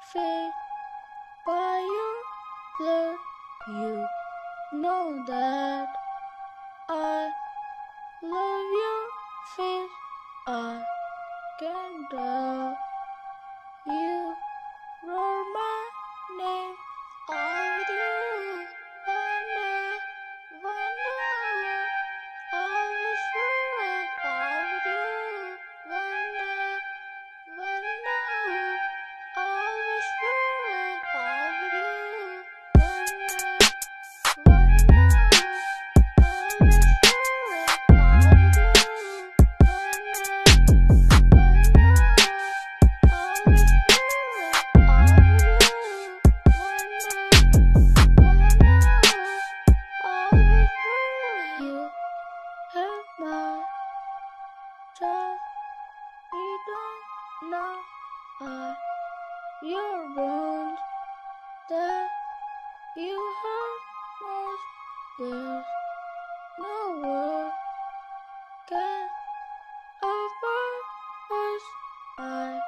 feet by your blood. You know that I love your feet. I can tell you roar my name. All with you, one day, one day. Always you and all with you, one day, one day. Always you and all with you, one day, one day. Always you and all with you, one day, one day. Always you and all with you, one day, one day. Always you. You have my trust. You don't know your wounds that you hurt most. There's no word can offer us. I